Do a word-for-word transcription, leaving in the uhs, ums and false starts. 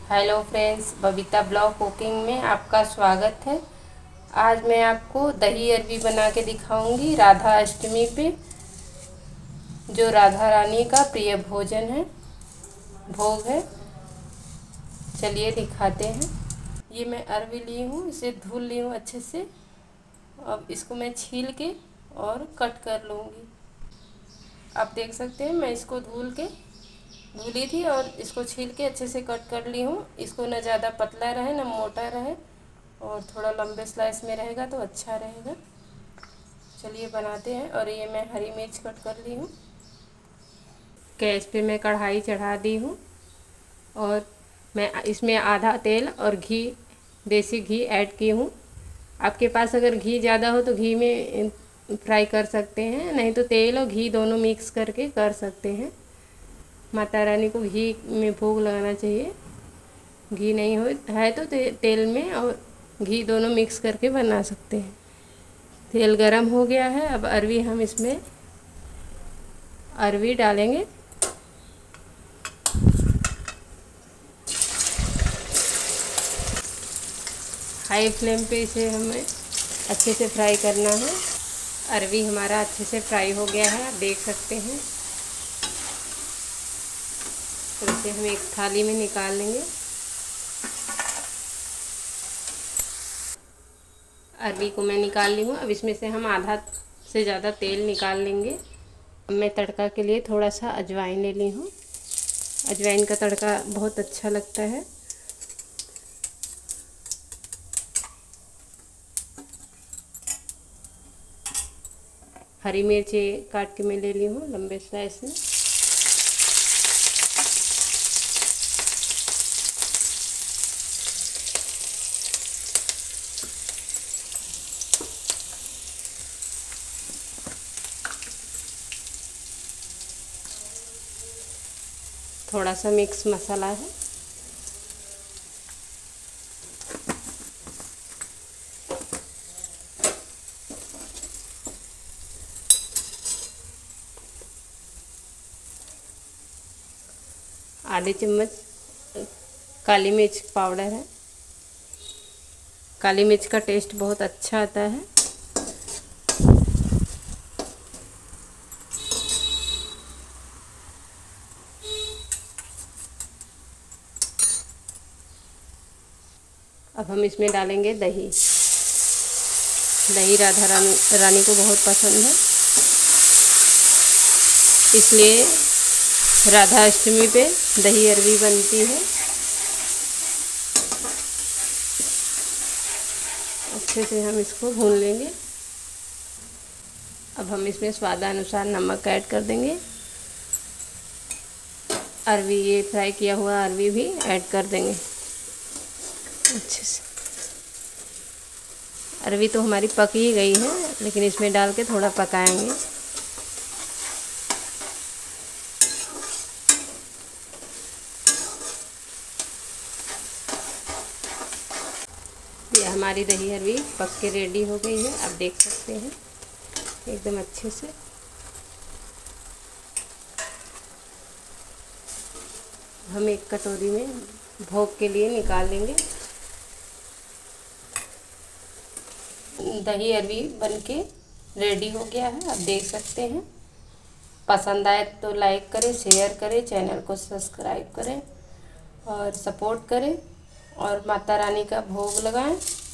Hello friends, Babita blog cooking में आपका स्वागत है। आज मैं आपको दही अरबी बना के दिखाऊंगी राधा अष्टमी पे, जो राधा रानी का प्रिय भोजन है, भोग है। चलिए दिखाते हैं। ये मैं अरबी ली हूँ, इसे धुल ली हूँ अच्छे से। अब इसको मैं छील के और कट कर लूँगी। आप देख सकते हैं मैं इसको धुल के धुली थी और इसको छील के अच्छे से कट कर ली हूँ। इसको न ज़्यादा पतला रहे न मोटा रहे, और थोड़ा लंबे स्लाइस में रहेगा तो अच्छा रहेगा। चलिए बनाते हैं। और ये मैं हरी मिर्च कट कर ली हूँ। गैस पे मैं कढ़ाई चढ़ा दी हूँ और मैं इसमें आधा तेल और घी, देसी घी ऐड की हूँ। आपके पास अगर घी ज़्यादा हो तो घी में फ्राई कर सकते हैं, नहीं तो तेल और घी दोनों मिक्स करके कर सकते हैं। माता रानी को घी में भोग लगाना चाहिए। घी नहीं हो है तो ते, तेल में और घी दोनों मिक्स करके बना सकते हैं। तेल गरम हो गया है। अब अरवी हम इसमें अरवी डालेंगे। हाई फ्लेम पे इसे हमें अच्छे से फ्राई करना है। अरवी हमारा अच्छे से फ्राई हो गया है, आप देख सकते हैं। तो इसे हम एक थाली में निकाल लेंगे। अरवी को मैं निकाल ली हूँ। अब इसमें से हम आधा से ज़्यादा तेल निकाल लेंगे। अब मैं तड़का के लिए थोड़ा सा अजवाइन ले ली हूँ। अजवाइन का तड़का बहुत अच्छा लगता है। हरी मिर्ची काट के मैं ले ली हूँ लंबे स्लाइस में। थोड़ा सा मिक्स मसाला है। आधे चम्मच काली मिर्च पाउडर है। काली मिर्च का टेस्ट बहुत अच्छा आता है। अब हम इसमें डालेंगे दही। दही राधा रानी रानी को बहुत पसंद है, इसलिए राधा अष्टमी पे दही अरबी बनती है। अच्छे से हम इसको भून लेंगे। अब हम इसमें स्वादानुसार नमक ऐड कर देंगे। अरबी, ये फ्राई किया हुआ अरबी भी ऐड कर देंगे अच्छे से। अरबी तो हमारी पक ही गई है, लेकिन इसमें डाल के थोड़ा पकाएंगे। ये हमारी दही अरबी पक के रेडी हो गई है, आप देख सकते हैं एकदम अच्छे से। हम एक कटोरी में भोग के लिए निकाल लेंगे। दही अरबी बनके रेडी हो गया है, आप देख सकते हैं। पसंद आए तो लाइक करें, शेयर करें, चैनल को सब्सक्राइब करें और सपोर्ट करें, और माता रानी का भोग लगाएं।